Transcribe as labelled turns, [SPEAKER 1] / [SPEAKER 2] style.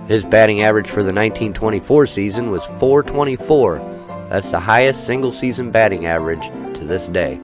[SPEAKER 1] His batting average for the 1924 season was .424. That's the highest single season batting average to this day.